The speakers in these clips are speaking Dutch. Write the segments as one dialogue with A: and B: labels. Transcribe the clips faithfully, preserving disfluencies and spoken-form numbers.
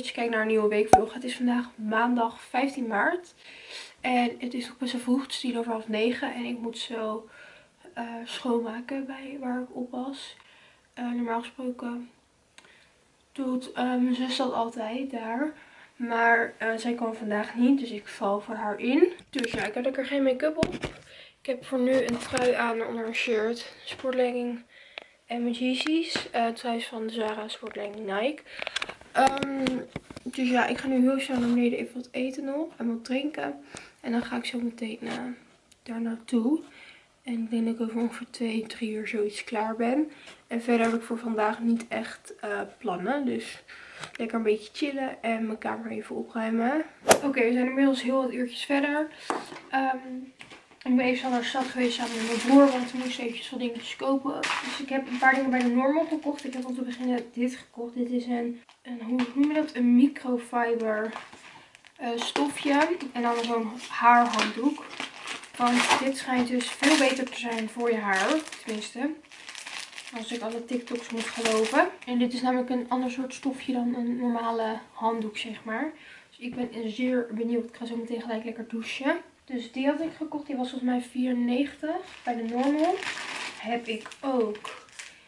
A: dat je kijkt naar een nieuwe weekvlog. Het is vandaag maandag vijftien maart. En het is nog best wel vroeg. Het is tien over half negen. En ik moet zo uh, schoonmaken bij waar ik op was. Uh, normaal gesproken doet uh, mijn zus dat altijd daar. Maar uh, zij kwam vandaag niet. Dus ik val voor haar in. Dus ja, ik heb lekker geen make-up op. Ik heb voor nu een trui aan onder een shirt. Sportlegging en mijn Yeezys. Uh, trui is van de Zara, sportlegging Nike. Um, dus ja, ik ga nu heel snel naar beneden even wat eten nog. En wat drinken. En dan ga ik zo meteen uh, daar naartoe. En ik denk dat ik over ongeveer twee, drie uur zoiets klaar ben. En verder heb ik voor vandaag niet echt uh, plannen. Dus lekker een beetje chillen en mijn kamer even opruimen. Oké, okay, we zijn inmiddels heel wat uurtjes verder. Um, ik ben even snel naar de stad geweest samen met mijn broer. Want we moesten eventjes wat dingetjes kopen. Dus ik heb een paar dingen bij de Normal gekocht. Ik heb om te beginnen dit gekocht. Dit is een, een hoe noem je dat? Een microfiber uh, stofje. En dan zo'n haarhanddoek. Want dit schijnt dus veel beter te zijn voor je haar. Tenminste, als ik alle TikToks moet geloven. En dit is namelijk een ander soort stofje dan een normale handdoek, zeg maar. Dus ik ben zeer benieuwd. Ik ga zo meteen gelijk lekker douchen. Dus die had ik gekocht. Die was volgens mij vierennegentig. Bij de Normal heb ik ook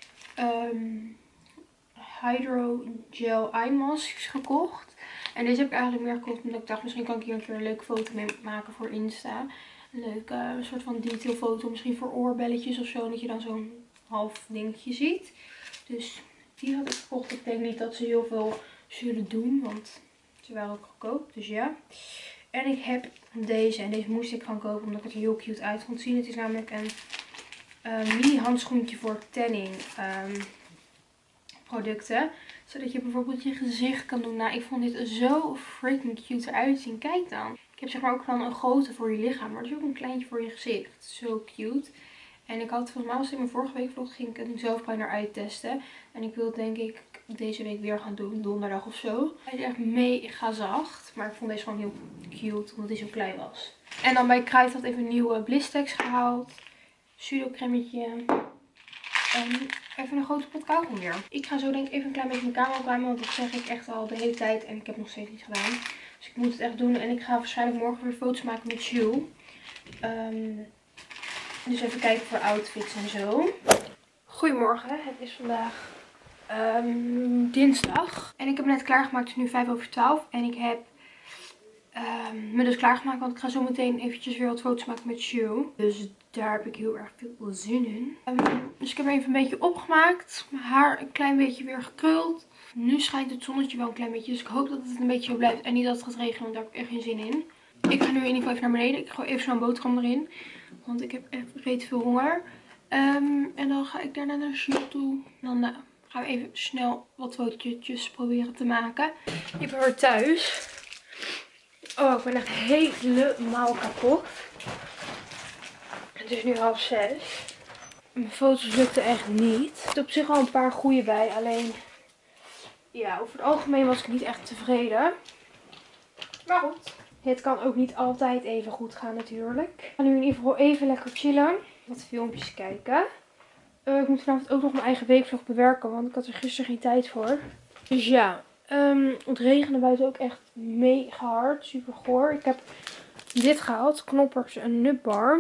A: um, Hydro Gel Eye Masks gekocht. En deze heb ik eigenlijk meer gekocht omdat ik dacht, misschien kan ik hier een keer een leuke foto mee maken voor Insta. Een leuke uh, soort van detailfoto. Misschien voor oorbelletjes of zo. Dat je dan zo'n half dingetje ziet. Dus die had ik gekocht. Ik denk niet dat ze heel veel zullen doen. Want ze waren ook goedkoop. Dus ja. En ik heb deze. En deze moest ik gaan kopen omdat ik het er heel cute uit vond zien. Het is namelijk een uh, mini handschoentje voor tanning um, producten. Zodat je bijvoorbeeld je gezicht kan doen. Nou, ik vond dit zo freaking cute eruit zien. Kijk dan. Ik heb zeg maar ook dan een grote voor je lichaam. Maar er is ook een kleintje voor je gezicht. Zo cute. En ik had volgens mij was het in mijn vorige week vlog. Ging ik een zelfbruiner uittesten. En ik wil het denk ik deze week weer gaan doen. Donderdag of zo. Hij is echt mega zacht. Maar ik vond deze gewoon heel cute. Omdat hij zo klein was. En dan bij Kruid had even een nieuwe Blistex gehaald. Pseudo-cremmetje. En even een grote pot kauwgom weer. Ik ga zo denk ik even een klein beetje mijn kamer opruimen. Want dat zeg ik echt al de hele tijd. En ik heb nog steeds niet gedaan. Dus ik moet het echt doen. En ik ga waarschijnlijk morgen weer foto's maken met Jules. Um, dus even kijken voor outfits en zo. Goedemorgen. Het is vandaag um, dinsdag. En ik heb me net klaargemaakt. Het is nu vijf over twaalf. En ik heb um, me dus klaargemaakt. Want ik ga zo meteen eventjes weer wat foto's maken met Jules. Dus daar heb ik heel erg veel zin in. Um, dus ik heb me even een beetje opgemaakt. Mijn haar een klein beetje weer gekruld. Nu schijnt het zonnetje wel een klein beetje. Dus ik hoop dat het een beetje zo blijft. En niet dat het gaat regenen. Want daar heb ik echt geen zin in. Ik ga nu in ieder geval even naar beneden. Ik gooi even zo'n boterham erin. Want ik heb echt reet veel honger. Um, en dan ga ik daarna naar de Jules toe. Dan uh, gaan we even snel wat fotootjes proberen te maken. Ik ben weer thuis. Oh, ik ben echt helemaal kapot. Het is nu half zes. Mijn foto's lukten echt niet. Er zitten op zich al een paar goede bij. Alleen, ja, over het algemeen was ik niet echt tevreden. Maar goed. Het kan ook niet altijd even goed gaan natuurlijk. Ik ga nu in ieder geval even lekker chillen. Wat filmpjes kijken. Uh, ik moet vanavond ook nog mijn eigen weekvlog bewerken. Want ik had er gisteren geen tijd voor. Dus ja. Um, het regende buiten ook echt mega hard. Super goor. Ik heb dit gehaald. Knoppers en nutbar.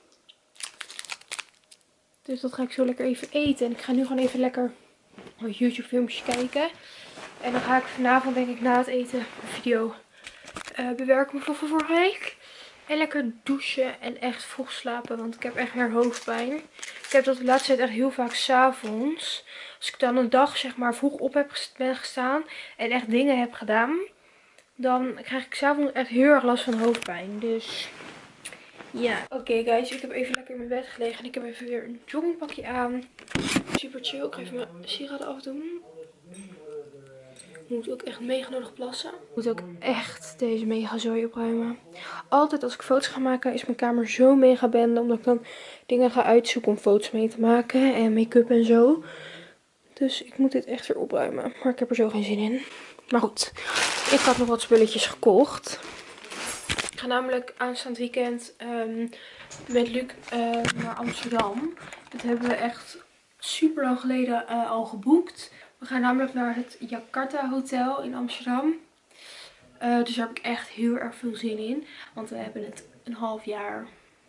A: Dus dat ga ik zo lekker even eten. En ik ga nu gewoon even lekker wat YouTube filmpjes kijken. En dan ga ik vanavond denk ik na het eten een video uh, bewerken voor vorige week. En lekker douchen en echt vroeg slapen. Want ik heb echt weer hoofdpijn. Ik heb dat de laatste tijd echt heel vaak 's avonds. Als ik dan een dag zeg maar vroeg op heb ben gestaan. En echt dingen heb gedaan. Dan krijg ik 's avonds echt heel erg last van hoofdpijn. Dus ja. Oké okay guys, ik heb even lekker in mijn bed gelegen. En ik heb even weer een joggingpakje aan. Super chill. Ik ga even mijn sieraden afdoen. Ik moet ook echt mega nodig plassen. Ik moet ook echt deze mega zooi opruimen. Altijd als ik foto's ga maken is mijn kamer zo mega bende. Omdat ik dan dingen ga uitzoeken om foto's mee te maken. En make-up en zo. Dus ik moet dit echt weer opruimen. Maar ik heb er zo geen zin in. Maar goed. Ik had nog wat spulletjes gekocht. Ik ga namelijk aanstaand weekend um, met Luc uh, naar Amsterdam. Dat hebben we echt super lang geleden uh, al geboekt. We gaan namelijk naar het Jakarta Hotel in Amsterdam. Uh, dus daar heb ik echt heel erg veel zin in. Want we hebben het een half jaar.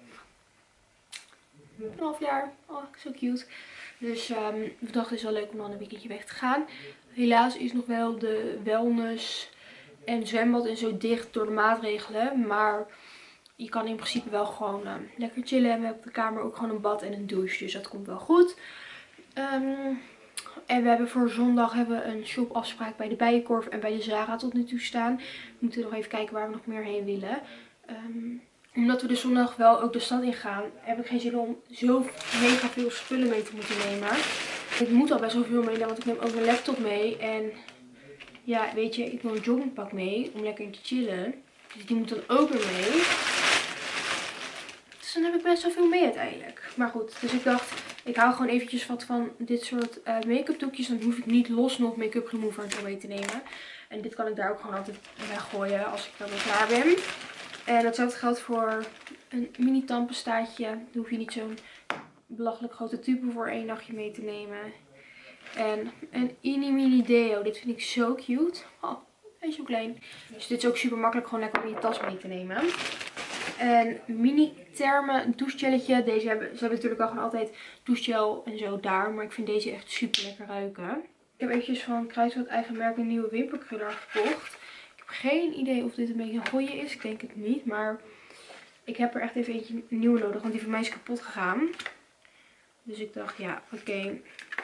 A: Een half jaar. Oh, zo cute. Dus um, we dachten het is wel leuk om dan een weekendje weg te gaan. Helaas is nog wel de wellness en zwembad en zo dicht door de maatregelen. Maar je kan in principe wel gewoon uh, lekker chillen. En we hebben op de kamer ook gewoon een bad en een douche. Dus dat komt wel goed. Um, en we hebben voor zondag hebben we een shopafspraak bij de Bijenkorf en bij de Zara tot nu toe staan. We moeten nog even kijken waar we nog meer heen willen. Um, omdat we dus zondag wel ook de stad in gaan, heb ik geen zin om zo mega veel spullen mee te moeten nemen. Ik moet al best wel veel meenemen, want ik neem ook een laptop mee. En ja, weet je, ik wil een joggingpak mee om lekker te chillen. Dus die moet dan ook weer mee. Dus dan heb ik best wel veel mee uiteindelijk. Maar goed, dus ik dacht, ik hou gewoon eventjes wat van dit soort uh, make-up doekjes. Dan hoef ik niet los nog make-up remover mee te nemen. En dit kan ik daar ook gewoon altijd weggooien als ik dan weer klaar ben. En hetzelfde geldt voor een mini tandpestaatje. Daar hoef je niet zo'n belachelijk grote tube voor één nachtje mee te nemen. En een mini mini deo. Dit vind ik zo cute. Oh, hij is zo klein. Dus dit is ook super makkelijk gewoon lekker in je tas mee te nemen. En mini therme douchegelletje. Deze hebben, ze hebben natuurlijk al gewoon altijd douchegel en zo daar. Maar ik vind deze echt super lekker ruiken. Ik heb eventjes van Kruidvat eigen merk een nieuwe wimperkruller gekocht. Ik heb geen idee of dit een beetje een goeie is. Ik denk het niet. Maar ik heb er echt even eentje nieuw nodig. Want die van mij is kapot gegaan. Dus ik dacht ja oké. Okay.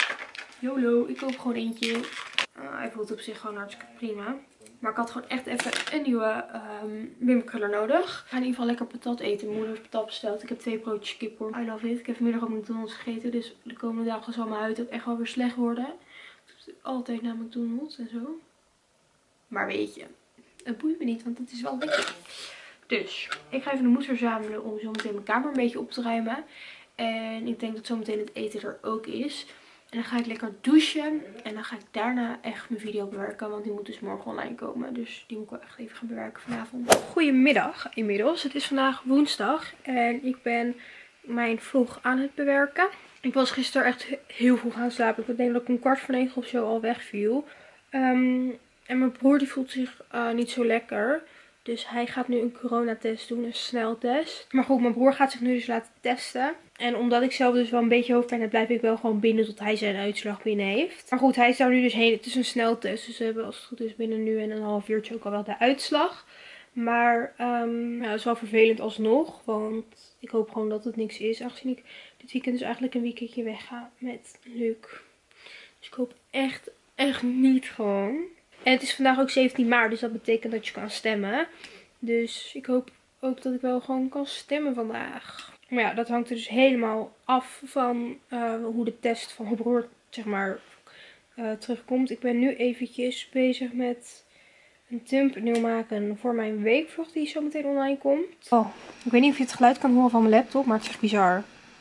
A: YOLO. Ik koop gewoon eentje. Uh, hij voelt op zich gewoon hartstikke prima. Maar ik had gewoon echt even een nieuwe um, wimperkruller nodig. Ik ga in ieder geval lekker patat eten. Mijn moeder heeft patat besteld. Ik heb twee broodjes kipcorn. I love it. Ik heb vanmiddag ook McDonald's gegeten. Dus de komende dagen zal mijn huid ook echt wel weer slecht worden. Ik doe altijd naar McDonald's en zo. Maar weet je, het boeit me niet, want het is wel lekker. Dus, ik ga even de moed verzamelen om zo meteen mijn kamer een beetje op te ruimen. En ik denk dat zometeen het eten er ook is. En dan ga ik lekker douchen. En dan ga ik daarna echt mijn video bewerken. Want die moet dus morgen online komen. Dus die moet ik wel echt even gaan bewerken vanavond. Goedemiddag inmiddels. Het is vandaag woensdag. En ik ben mijn vlog aan het bewerken. Ik was gisteren echt heel vroeg gaan slapen. Ik denk dat ik een kwart voor negen of zo al wegviel. Um, en mijn broer die voelt zich uh, niet zo lekker. Dus hij gaat nu een coronatest doen, een sneltest. Maar goed, mijn broer gaat zich nu dus laten testen. En omdat ik zelf dus wel een beetje hoofdpijn heb, blijf ik wel gewoon binnen tot hij zijn uitslag binnen heeft. Maar goed, hij is daar nu dus heen. Het is een sneltest, dus we hebben als het goed is binnen nu en een half uurtje ook al wel de uitslag. Maar um, ja, het is wel vervelend alsnog, want ik hoop gewoon dat het niks is. Aangezien ik dit weekend dus eigenlijk een weekendje wegga met Luc. Dus ik hoop echt, echt niet gewoon. En het is vandaag ook zeventien maart, dus dat betekent dat je kan stemmen. Dus ik hoop ook dat ik wel gewoon kan stemmen vandaag. Maar ja, dat hangt er dus helemaal af van uh, hoe de test van mijn broer, zeg maar, uh, terugkomt. Ik ben nu eventjes bezig met een thumbnail maken voor mijn weekvlog die zo meteen online komt. Oh, ik weet niet of je het geluid kan horen van mijn laptop, maar het is echt bizar.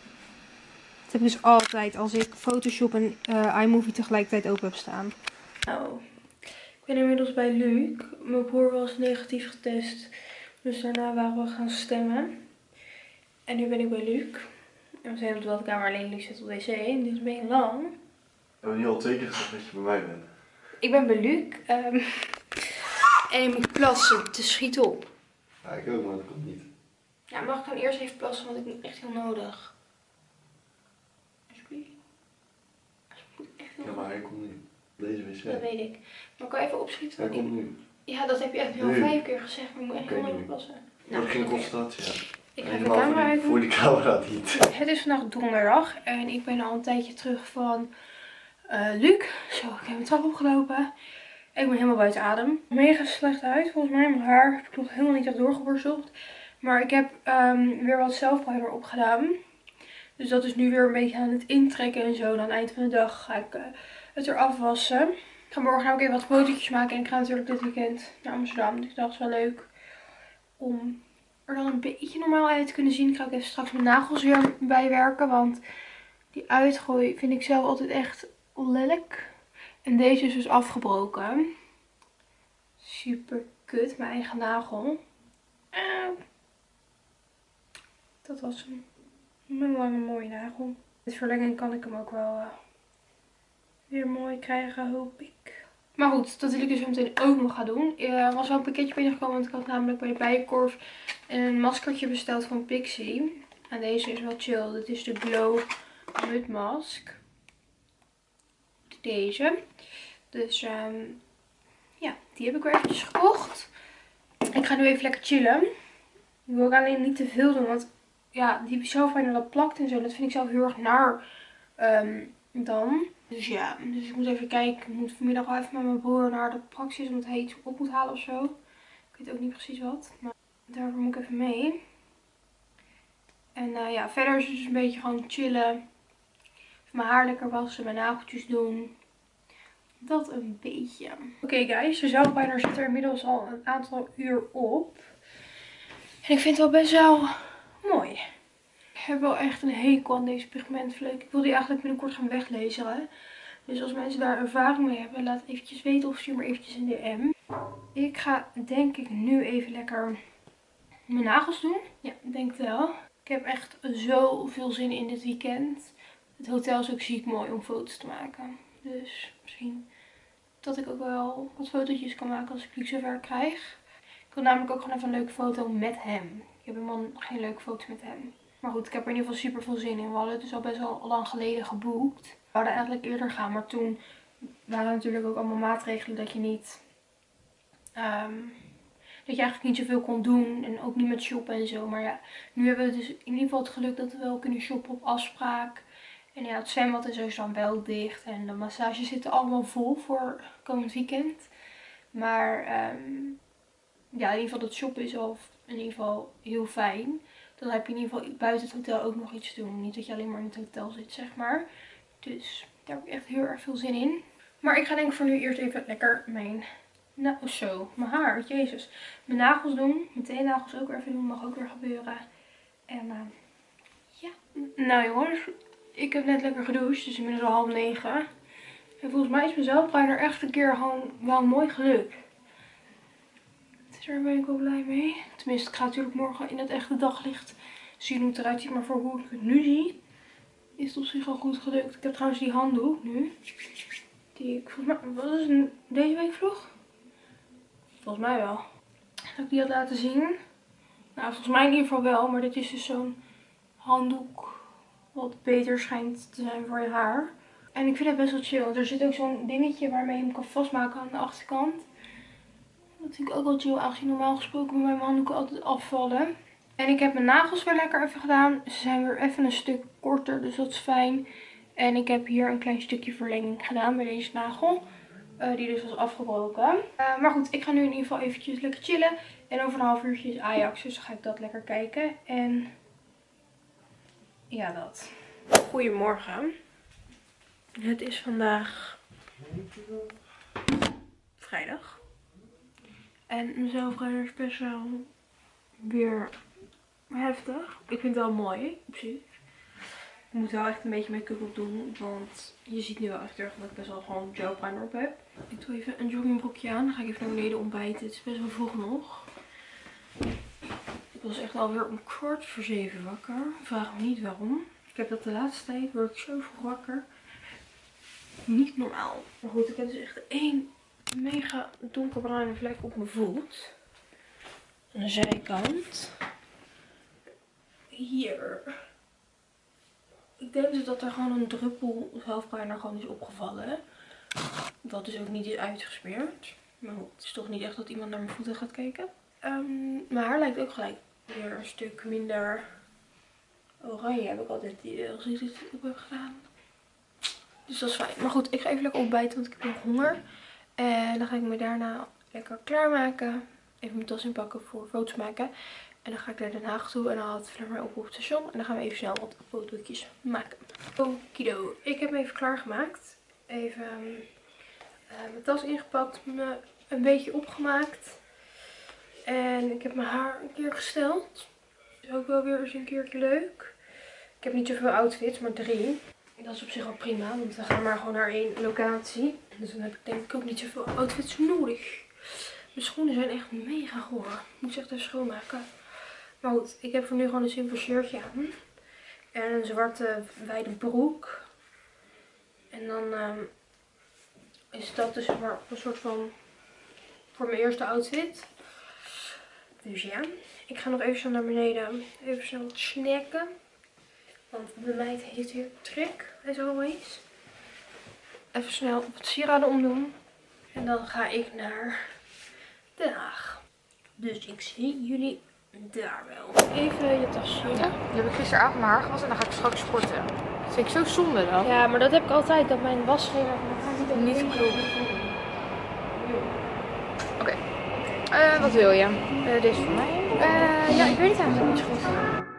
A: Dat heb ik dus altijd als ik Photoshop en uh, iMovie tegelijkertijd open heb staan. Oh. Ik ben inmiddels bij Luc. Mijn broer was negatief getest. Dus daarna waren we gaan stemmen. En nu ben ik bij Luc. En we zijn op de badkamer, alleen Luc zit op de wc. En dit is been lang.
B: We hebben nu al twee keer gezegd dat je bij mij bent.
A: Ik ben bij Luc. Um, en ik moet plassen. Het schiet op.
B: Ja, ik ook, maar dat komt niet.
A: Ja, mag ik dan eerst even plassen? Want ik heb het echt heel nodig. Alsjeblieft. Echt heel
B: Ja, maar hij komt nu. Deze wc.
A: Dat weet ik. Maar ik kan even opschieten.
B: Hij komt nu.
A: Ja, dat heb je echt al vijf keer gezegd. Maar ik moet echt
B: Oké,
A: heel nodig
B: nu.
A: plassen.
B: Nou, geen
A: oké.
B: concentratie, ja.
A: Ik ga even de
B: Helemaal
A: camera
B: voor die,
A: uit.
B: voor die camera niet.
A: Het is vandaag donderdag en ik ben al een tijdje terug van uh, Luc. Zo, ik heb mijn trap opgelopen. Ik ben helemaal buiten adem. Mega slecht uit volgens mij. Mijn haar heb ik nog helemaal niet echt doorgeborsteld. Maar ik heb um, weer wat zelfpowder opgedaan. Dus dat is nu weer een beetje aan het intrekken en zo. En aan het eind van de dag ga ik uh, het eraf wassen. Ik ga morgen ook even wat fotootjes maken. En ik ga natuurlijk dit weekend naar Amsterdam. Dus dat is wel leuk om er dan een beetje normaal uit te kunnen zien. Ik ga ook even straks mijn nagels weer bijwerken. Want die uitgooi vind ik zelf altijd echt lelijk. En deze is dus afgebroken. Super kut. Mijn eigen nagel. Uh, dat was een, een lange mooie nagel. Met verlenging kan ik hem ook wel uh, weer mooi krijgen, hoop ik. Maar goed, dat wil ik dus zo meteen ook nog gaan doen. Er was wel een pakketje binnengekomen, want ik had namelijk bij de Bijenkorf een maskertje besteld van Pixie. En deze is wel chill. Dit is de Glow Mud Mask. Deze. Dus um, ja, die heb ik weer eventjes gekocht. Ik ga nu even lekker chillen. Ik wil ook alleen niet te veel doen, want ja, die zelfbijner dat plakt en zo, dat vind ik zelf heel erg naar um, dan. Dus ja, dus ik moet even kijken. Ik moet vanmiddag wel even met mijn broer naar de praxis, omdat hij iets op moet halen of zo. Ik weet ook niet precies wat, maar daarvoor moet ik even mee. En uh, ja, verder is het dus een beetje gewoon chillen. Even mijn haar lekker wassen, mijn nageltjes doen. Dat een beetje. Oké okay guys, de zelfbijner zit er inmiddels al een aantal uur op. En ik vind het wel best wel mooi. Ik heb wel echt een hekel aan deze pigmentvlek. Ik wil die eigenlijk binnenkort gaan weglezen. Dus als mensen daar ervaring mee hebben, laat eventjes weten of stuur maar eventjes een D M. Ik ga denk ik nu even lekker mijn nagels doen. Ja, denk het wel. Ik heb echt zoveel zin in dit weekend. Het hotel is ook ziek mooi om foto's te maken. Dus misschien dat ik ook wel wat fotootjes kan maken als ik die zover krijg. Ik wil namelijk ook gewoon even een leuke foto met hem. Ik heb helemaal geen leuke foto's met hem. Maar goed, ik heb er in ieder geval super veel zin in. We hadden het dus al best wel lang geleden geboekt. We zouden eigenlijk eerder gaan, maar toen waren natuurlijk ook allemaal maatregelen dat je niet... Um, dat je eigenlijk niet zoveel kon doen en ook niet met shoppen en zo. Maar ja, nu hebben we dus in ieder geval het geluk dat we wel kunnen shoppen op afspraak. En ja, het zwembad en zo is dan wel dicht. En de massages zitten allemaal vol voor komend weekend. Maar um, ja, in ieder geval dat shoppen is al in ieder geval heel fijn. Dan heb je in ieder geval buiten het hotel ook nog iets te doen. Niet dat je alleen maar in het hotel zit, zeg maar. Dus daar heb ik echt heel erg veel zin in. Maar ik ga denk ik voor nu eerst even lekker mijn... Nou, zo. Mijn haar. Jezus. Mijn nagels doen. Mijn teennagels ook weer even doen. Mag ook weer gebeuren. En uh, ja. Nou jongens. Ik heb net lekker gedoucht. Het is inmiddels al half negen. En volgens mij is mijn zelfbruiner echt een keer gewoon wel mooi gelukt. Dus daar ben ik wel blij mee. Tenminste, ik ga natuurlijk morgen in het echte daglicht zien hoe het eruit ziet. Maar voor hoe ik het nu zie, is het op zich al goed gelukt. Ik heb trouwens die handdoek nu. Die ik volgens mij... Wat is het deze week vlog? Volgens mij wel. Dat ik die had laten zien. Nou, volgens mij in ieder geval wel. Maar dit is dus zo'n handdoek wat beter schijnt te zijn voor je haar. En ik vind het best wel chill. Want er zit ook zo'n dingetje waarmee je hem kan vastmaken aan de achterkant. Dat vind ik ook wel chill. Aangezien normaal gesproken bij mijn handdoeken altijd afvallen. En ik heb mijn nagels weer lekker even gedaan. Ze zijn weer even een stuk korter. Dus dat is fijn. En ik heb hier een klein stukje verlenging gedaan bij deze nagel. Uh, die dus was afgebroken. Uh, maar goed, ik ga nu in ieder geval eventjes lekker chillen. En over een half uurtje is Ajax, dus dan ga ik dat lekker kijken. En ja, dat. Goedemorgen. Het is vandaag vrijdag. En mijn zelfrijder is best wel weer heftig. Ik vind het wel mooi, op zich. Ik moet wel echt een beetje make-up op doen, want je ziet nu wel echt erg dat ik best wel gewoon gel primer op heb. Ik doe even een joggingbroekje aan, dan ga ik even naar beneden ontbijten. Het is best wel vroeg nog. Ik was echt alweer om kwart voor zeven wakker. Vraag me niet waarom. Ik heb dat de laatste tijd, word ik zo vroeg wakker. Niet normaal. Maar goed, ik heb dus echt één mega donkerbruine vlek op mijn voet. Aan de zijkant. Hier. Ik denk dus dat er gewoon een druppel zelfbruiner gewoon is opgevallen. Dat dus ook niet is uitgesmeerd. Maar goed, het is toch niet echt dat iemand naar mijn voeten gaat kijken. Um, mijn haar lijkt ook gelijk weer een stuk minder oranje. Heb ik altijd die als ik dit op heb gedaan. Dus dat is fijn. Maar goed, ik ga even lekker ontbijten, want ik heb nog honger. En dan ga ik me daarna lekker klaarmaken. Even mijn tas inpakken voor foto's maken. En dan ga ik naar Den Haag toe en dan haal ik het maar op op het station. En dan gaan we even snel wat fotootjes maken. Okido. Ik heb me even klaargemaakt. Even uh, mijn tas ingepakt. Me een beetje opgemaakt. En ik heb mijn haar een keer gesteld. Is ook wel weer eens een keertje leuk. Ik heb niet zoveel outfits, maar drie. Dat is op zich al prima, want we gaan maar gewoon naar één locatie. Dus dan heb ik denk ik ook niet zoveel outfits nodig. Mijn schoenen zijn echt mega goor. Moet ze echt even schoonmaken. Maar goed, ik heb voor nu gewoon een simpel shirtje aan. En een zwarte wijde broek. En dan um, is dat dus maar een soort van voor mijn eerste outfit. Dus ja, ik ga nog even snel naar beneden. Even snel wat snacken. Want de meid heeft hier trek, as always. Even snel wat sieraden omdoen. En dan ga ik naar Den Haag. Dus ik zie jullie daar wel. Even je tasje.
C: Ja, die heb ik gisteravond naar haar gehad en dan ga ik straks sporten. Dat vind ik zo zonde dan.
A: Ja, maar dat heb ik altijd. Dat mijn wasgever
C: Niet klopt. Oké. Uh, wat wil je? Uh, deze voor mij. Uh, ja, ik weet het eigenlijk niet zo goed.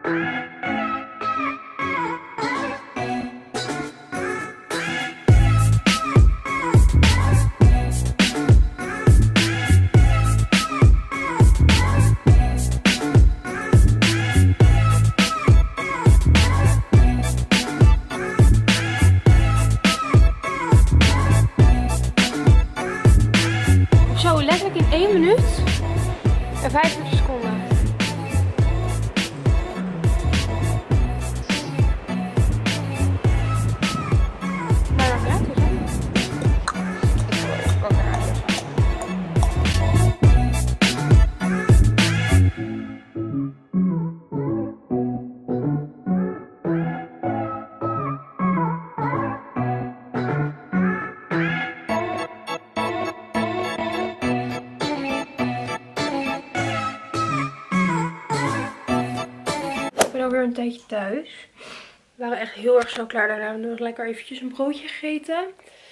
A: In één minuut en vijfentwintig seconden. Maar dat gaat dus, hè? Ik wil even ook naar huis. Weer een tijdje thuis. We waren echt heel erg snel klaar. Daarna hebben we nog lekker eventjes een broodje gegeten.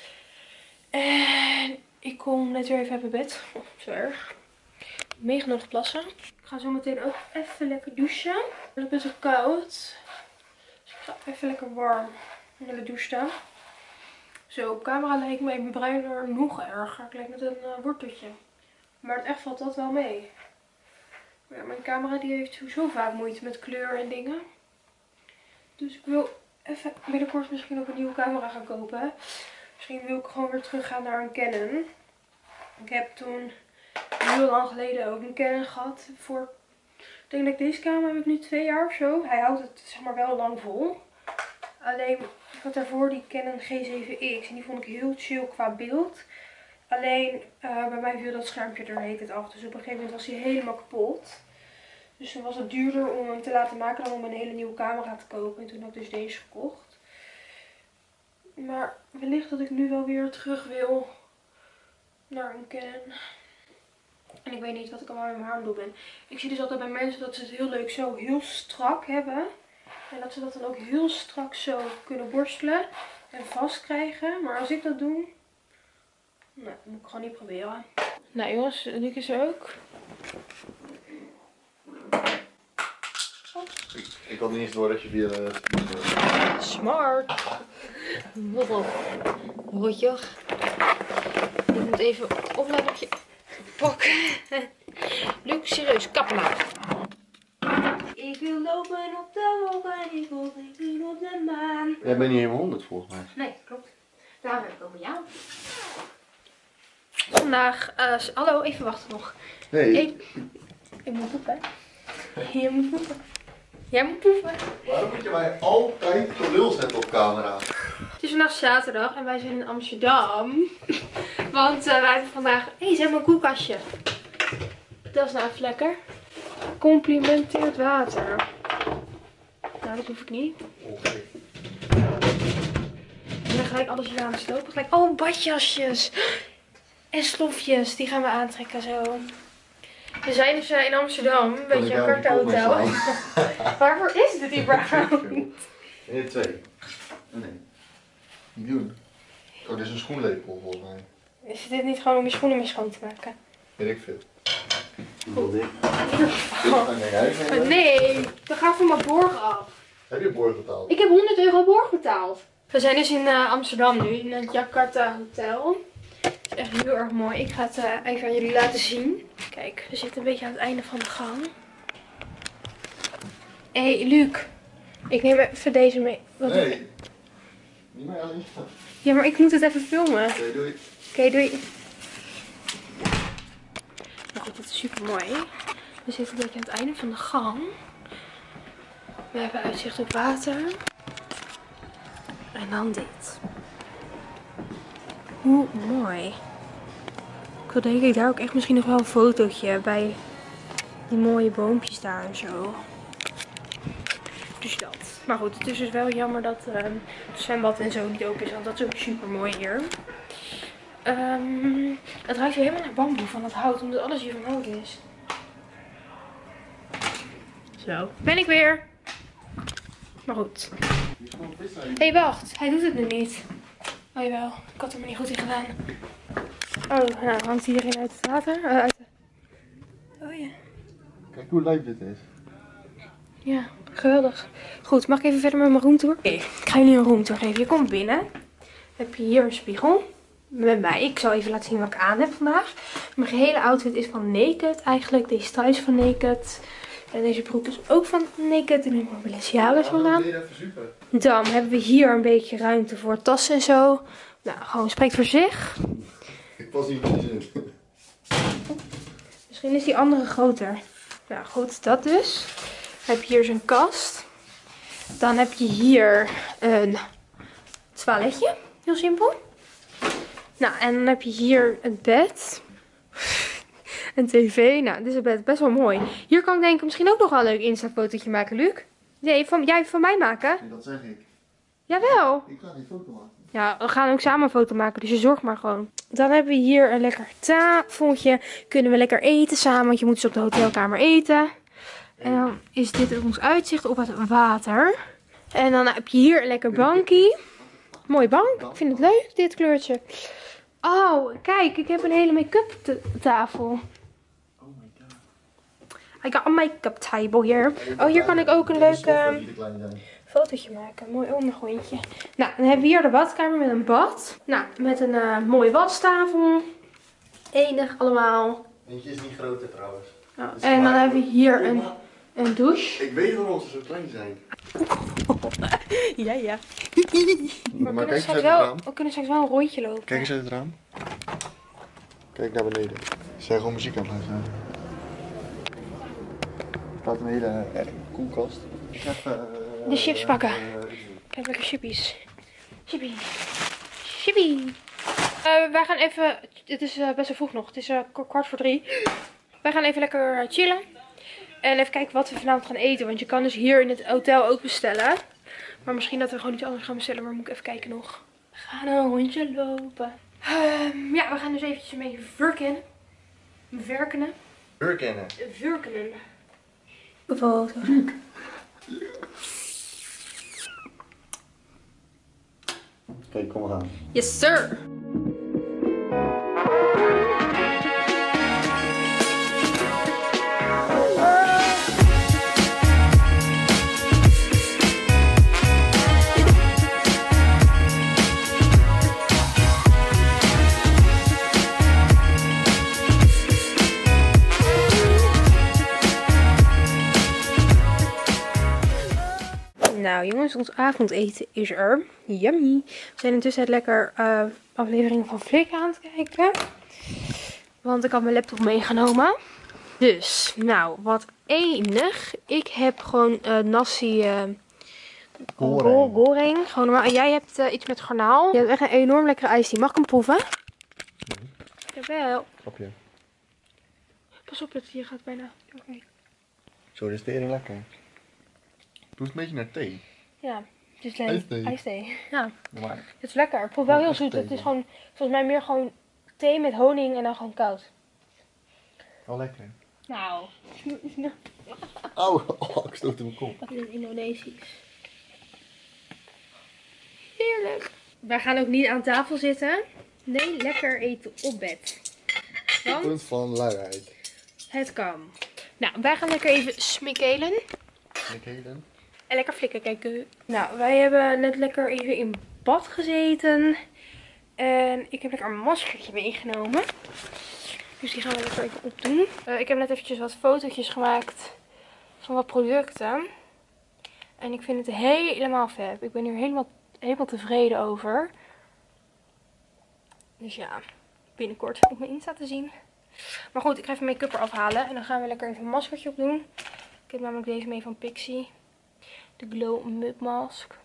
A: En ik kom net weer even uit mijn bed. Oh, zo erg. Mega nog plassen. Ik ga zo meteen ook even lekker douchen. Het is best wel koud. Dus ik ga even lekker warm in de douche staan. Zo, op camera lijkt mijn bruin er nog erger. Ik lijk met een uh, worteltje. Maar het echt valt dat wel mee. Ja, mijn camera die heeft sowieso vaak moeite met kleur en dingen. Dus ik wil even binnenkort misschien ook een nieuwe camera gaan kopen. Misschien wil ik gewoon weer terug gaan naar een Canon. Ik heb toen heel lang geleden ook een Canon gehad. Voor, ik denk dat ik deze camera heb ik nu twee jaar of zo. Hij houdt het zeg maar wel lang vol. Alleen, ik had daarvoor die Canon G zeven X. En die vond ik heel chill qua beeld. Alleen uh, bij mij viel dat schermpje er de hele tijd af. Dus op een gegeven moment was hij helemaal kapot. Dus toen was het duurder om hem te laten maken dan om een hele nieuwe camera te kopen. En toen heb ik dus deze gekocht. Maar wellicht dat ik nu wel weer terug wil naar een Canon. En ik weet niet wat ik allemaal met mijn haar aan het doen ben. Ik zie dus altijd bij mensen dat ze het heel leuk zo heel strak hebben. En dat ze dat dan ook heel strak zo kunnen borstelen en vast krijgen. Maar als ik dat doe... Nee, dat moet ik gewoon niet proberen. Nou jongens, Luc is er ook.
B: Oh. Ik, ik had niet eens door dat je via de...
C: Smart. Wat op. Rotje. Ik moet even opletten op je pak. Luc, serieus, kap maar. Ik wil lopen op de wolken, ik wil vliegen op de maan.
B: Jij bent niet helemaal honderd volgens mij.
C: Nee, klopt. Daar heb ik over jou.
A: Vandaag, uh, hallo, even wachten nog.
B: Nee.
A: Ik, ik moet poepen. Jij moet poepen. Jij moet poepen.
B: Waarom moet je mij altijd voor lul zetten op camera?
A: Het is vandaag zaterdag en wij zijn in Amsterdam. Want uh, wij hebben vandaag... Hé, hey, ze hebben een koelkastje. Dat is nou even lekker. Complimenteert water. Nou, dat hoef ik niet.
B: Okay.
A: En dan gelijk alles hier aan het slopen. Gelijk, oh, badjasjes. En slofjes, die gaan we aantrekken zo. We zijn dus uh, in Amsterdam, een beetje een kartenhotel. Waarvoor is dit überhaupt?
B: Nee, twee. Nee. Niet doen. Oh, dit is een schoenlepel volgens mij.
A: Is dit niet gewoon om je schoenen mee schoon te maken?
B: Weet ik veel.
A: Goed.
B: Dit oh,
A: nee, dat gaat van mijn borg af.
B: Heb je borg betaald?
A: Ik heb honderd euro borg betaald. We zijn dus in uh, Amsterdam nu, in het Jakarta Hotel. Het is echt heel erg mooi. Ik ga het uh, even aan jullie laten zien. Kijk, we zitten een beetje aan het einde van de gang. Hé, hey, Luc. Ik neem even deze mee. Wat
B: nee. Ik... Niet meer alleen.
A: Ja, maar ik moet het even filmen.
B: Oké, okay, doei.
A: Oké, okay, doei. Nou goed, dit is super mooi. We zitten een beetje aan het einde van de gang. We hebben uitzicht op water. En dan dit. Hoe mooi. Ik wil denk ik daar ook echt misschien nog wel een fotootje bij die mooie boompjes daar en zo. Dus dat. Maar goed, het is dus wel jammer dat uh, het zwembad en zo niet open is. Want dat is ook super mooi hier. Um, het ruikt weer helemaal naar bamboe van het hout. Omdat alles hier van hout is. Zo. Ben ik weer. Maar goed. Hé, hey, wacht. Hij doet het nu niet. Oh jawel. Ik had er maar niet goed in gedaan. Oh, nou hangt iedereen uit het water. Uh, uit de... Oh ja.
B: Kijk hoe lijp dit is.
A: Ja, geweldig. Goed, mag ik even verder met mijn roomtour? Oké, okay, ik ga jullie een roomtour geven. Je komt binnen. Dan heb je hier een spiegel. Met mij. Ik zal even laten zien wat ik aan heb vandaag. Mijn gehele outfit is van Naked eigenlijk. Deze trui is van Naked. En deze broek is ook van Naked. En ik heb mijn Balenciaga zo aan. Dan hebben we hier een beetje ruimte voor tassen en zo. Nou, gewoon spreekt voor zich.
B: Ik pas niet in zin.
A: Misschien is die andere groter. Nou goed, dat dus. Dan heb je hier zo'n kast. Dan heb je hier een toiletje. Heel simpel. Nou, en dan heb je hier het bed. Een tv. Nou, dit is het bed best wel mooi. Hier kan ik denk ik misschien ook nog wel een leuk Insta-fotootje maken, Luc. Nee, van, jij van mij maken?
B: Nee, dat zeg ik.
A: Jawel.
B: Ik ga geen foto maken.
A: Ja, we gaan ook samen een foto maken, dus je zorgt maar gewoon. Dan hebben we hier een lekker tafeltje. Kunnen we lekker eten samen, want je moet dus op de hotelkamer eten. En dan is dit ons uitzicht op het water. En dan heb je hier een lekker bankje. Mooie bank. Ik vind het leuk, dit kleurtje. Oh, kijk, ik heb een hele make-up tafel.
B: Oh my god.
A: I got a make-up table hier. Oh, hier kan ik ook een leuk uh, fotootje maken. Een mooi ondergrondje. Nou, dan hebben we hier de badkamer met een bad. Nou, met een uh, mooie wastafel. Enig allemaal.
B: Eentje is niet groter trouwens.
A: Oh, en dan hebben we hier een, een douche.
B: Ik weet waarom ze zo klein zijn.
A: Ja, ja.
B: Maar, maar
A: we,
B: kijk eens uit het
A: wel,
B: raam.
A: we kunnen straks wel een rondje lopen.
B: Kijk eens uit het raam. Kijk naar beneden. Ze zijn gewoon muziek aan het luisteren. Er staat een hele uh, koelkast. Ik ga even, uh,
A: de chips pakken.
B: Uh,
A: Ik heb lekker chippies. Chippie. Chippie. Uh, wij gaan even... Het is uh, best wel vroeg nog. Het is uh, kwart voor drie. Wij gaan even lekker chillen. En even kijken wat we vanavond gaan eten. Want je kan dus hier in het hotel ook bestellen. Maar misschien dat we gewoon iets anders gaan bestellen. Maar moet ik even kijken nog. We gaan een rondje lopen. Um, ja, we gaan dus eventjes mee werken. Werkenen.
B: Werkenen.
A: Werkenen. Foto.
B: Oké, kom maar aan.
A: Yes, sir. Nou jongens, ons avondeten is er. Yummy. We zijn intussen het lekker uh, aflevering van Flik aan het kijken. Want ik had mijn laptop meegenomen. Dus, nou, wat enig. Ik heb gewoon uh, nasi uh,
B: goreng.
A: goreng. Gewoon normaal. En jij hebt uh, iets met garnaal. Je hebt echt een enorm lekkere ijs. Die mag ik hem proeven?
B: Nee.
A: Jawel.
B: Grapje.
A: Pas op, het hier gaat bijna. Oké. Okay.
B: Zo, dit is tering lekker. Doe het een beetje naar thee.
A: Ja, het is leuk.
B: IJsthee.
A: IJsthee. Ja.
B: Maar.
A: Het is lekker. Het proeft wel heel zoet. Het is gewoon, volgens mij meer gewoon thee met honing en dan gewoon koud.
B: Wel lekker.
A: Nou.
B: Auw, oh, ik stoot in mijn kop.
A: Dat is in Indonesisch. Heerlijk. Wij gaan ook niet aan tafel zitten. Nee, lekker eten op bed. Want
B: Punt van luiheid.
A: het kan. Nou, wij gaan lekker even smikkelen.
B: Smikkelen.
A: En lekker flikken kijken. Nou, wij hebben net lekker even in bad gezeten. En ik heb lekker een maskertje meegenomen. Dus die gaan we lekker even opdoen. Uh, ik heb net eventjes wat fotootjes gemaakt van wat producten. En ik vind het helemaal vet. Ik ben hier helemaal, helemaal tevreden over. Dus ja, binnenkort op mijn Insta te zien. Maar goed, ik ga even mijn make-up eraf halen. En dan gaan we lekker even een maskertje opdoen. Ik heb namelijk deze mee van Pixie. De Glow Mug Mask.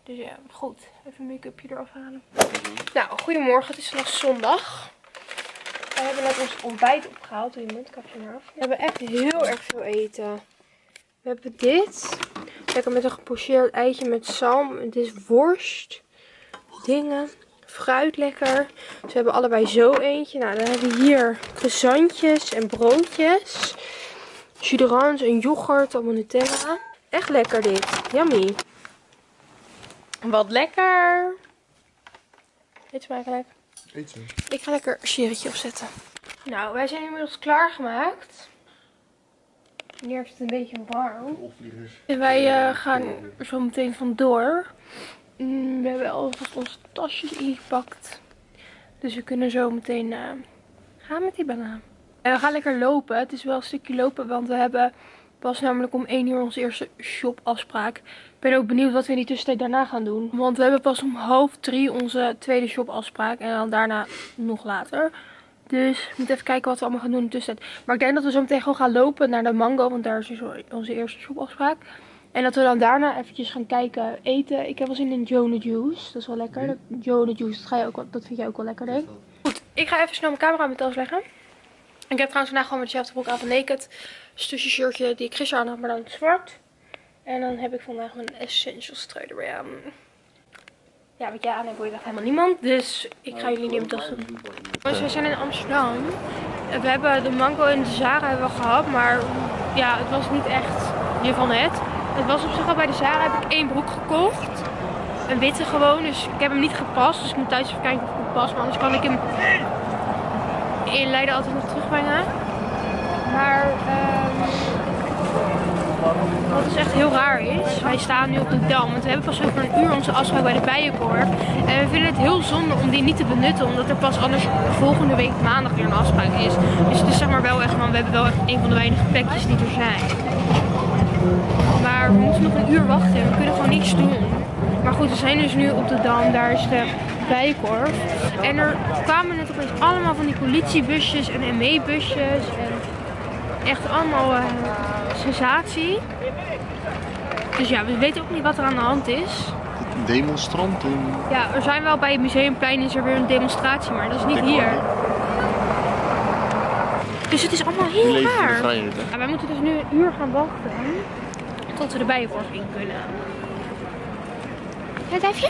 A: Dus ja, goed. Even een make-upje eraf halen. Nou, goedemorgen. Het is vandaag zondag. We hebben net ons ontbijt opgehaald. Doe je mondkapje maar af. We hebben echt heel erg veel eten. We hebben dit. Lekker met een gepocheerd eitje met zalm. Dit is worst. Dingen. Fruit lekker. Dus we hebben allebei zo eentje. Nou, dan hebben we hier croissantjes en broodjes. Jus d'orange en yoghurt. Allemaal Nutella. Echt lekker dit. Yummy. Wat lekker. Eet smakelijk.
B: Eet ze.
A: Ik ga lekker een serietje opzetten. Nou, wij zijn inmiddels klaargemaakt. Hier is het een beetje warm.
B: Opvliegers.
A: En wij uh, gaan er zo meteen vandoor. Mm, we hebben alvast onze tasjes ingepakt. Dus we kunnen zo meteen uh, gaan met die banaan. En we gaan lekker lopen. Het is wel een stukje lopen, want we hebben pas namelijk om één uur onze eerste shopafspraak. Ik ben ook benieuwd wat we in die tussentijd daarna gaan doen. Want we hebben pas om half drie onze tweede shopafspraak. En dan daarna nog later. Dus we moeten even kijken wat we allemaal gaan doen in de tussentijd. Maar ik denk dat we zo meteen gewoon gaan lopen naar de Mango. Want daar is dus onze eerste shopafspraak. En dat we dan daarna eventjes gaan kijken eten. Ik heb wel zin in Joe and the Juice. Dat is wel lekker. Dat, Joe and the Juice, dat, ga je ook wel, dat vind jij ook wel lekker, denk ik. Goed, ik ga even snel mijn camera aan mijn tas leggen. Ik heb trouwens vandaag gewoon met dezelfde broek aan van Naked. Stusje shirtje die ik gisteren aan had, maar dan zwart. En dan heb ik vandaag mijn Essentials trui erbij aan. Ja, wat jij aan hebt, hoor je echt helemaal niemand. Dus ik ga jullie niet in mijn tas doen. Dus we zijn in Amsterdam. We hebben de Mango en de Zara hebben we gehad. Maar ja, het was niet echt hiervan het. Het was op zich al bij de Zara heb ik één broek gekocht. Een witte gewoon. Dus ik heb hem niet gepast. Dus ik moet thuis even kijken of ik hem pas. Maar anders kan ik hem in Leiden altijd nog terugbrengen. Maar um, wat dus echt heel raar is. Wij staan nu op de Dam. Want we hebben pas over een uur onze afspraak bij de Bijenkorf. En we vinden het heel zonde om die niet te benutten. Omdat er pas anders volgende week maandag weer een afspraak is. Dus het is zeg maar wel echt van. We hebben wel echt een van de weinige plekjes die er zijn. Maar we moeten nog een uur wachten. We kunnen gewoon niets doen. Maar goed, we zijn dus nu op de Dam. Daar is de Bijenkorf. En er kwamen net opeens allemaal van die politiebusjes en M E-busjes. En echt allemaal uh, sensatie. Dus ja, we weten ook niet wat er aan de hand is.
B: Demonstranten.
A: Ja, er zijn wel bij het Museumplein is er weer een demonstratie, maar dat is niet hier. Dus het is allemaal heel raar. Ja, wij moeten dus nu een uur gaan wachten tot we de Bijenkorf in kunnen. Ja, duifje?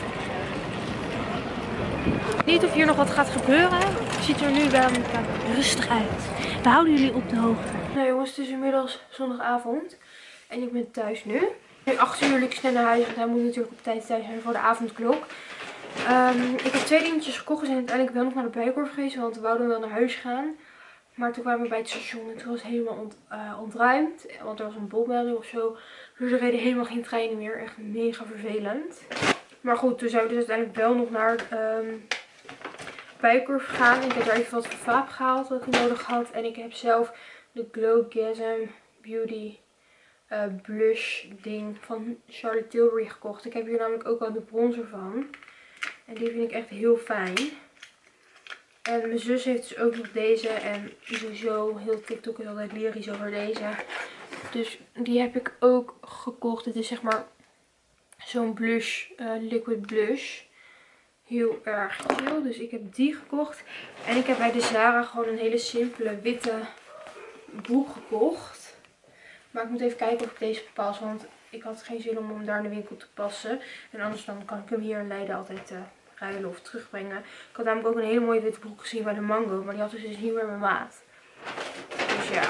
A: Niet of hier nog wat gaat gebeuren. Het ziet er nu wel rustig uit. We houden jullie op de hoogte. Nou jongens, het is inmiddels zondagavond. En ik ben thuis nu. Nu acht uur ik snel naar huis. Want hij moet natuurlijk op tijd thuis zijn voor de avondklok. Um, ik heb twee dingetjes gekocht. We zijn uiteindelijk wel nog naar de Bijenkorf geweest. Want we wouden wel naar huis gaan. Maar toen kwamen we bij het station. En toen was het helemaal ont, uh, ontruimd. Want er was een bommelding of zo. Dus er reden helemaal geen treinen meer. Echt mega vervelend. Maar goed, toen zijn we dus uiteindelijk wel nog naar um, Bijenkorf gegaan. Ik heb er even wat van vaap gehaald wat ik nodig had. En ik heb zelf de Glowgasm Beauty uh, blush ding van Charlotte Tilbury gekocht. Ik heb hier namelijk ook al de bronzer van. En die vind ik echt heel fijn. En mijn zus heeft dus ook nog deze. En sowieso heel TikTok is altijd lyrisch over deze. Dus die heb ik ook gekocht. Het is zeg maar zo'n blush, uh, liquid blush. Heel erg chill. Dus ik heb die gekocht. En ik heb bij de Zara gewoon een hele simpele witte broek gekocht. Maar ik moet even kijken of ik deze pas. Want ik had geen zin om hem daar in de winkel te passen. En anders dan kan ik hem hier in Leiden altijd uh, ruilen of terugbrengen. Ik had namelijk ook een hele mooie witte broek gezien bij de Mango. Maar die had dus niet meer mijn maat. Dus ja.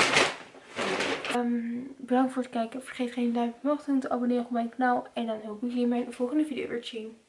A: Um, bedankt voor het kijken. Vergeet geen duimpje omhoog te doen, te abonneren op mijn kanaal. En dan hoop ik jullie in mijn volgende video weer te zien.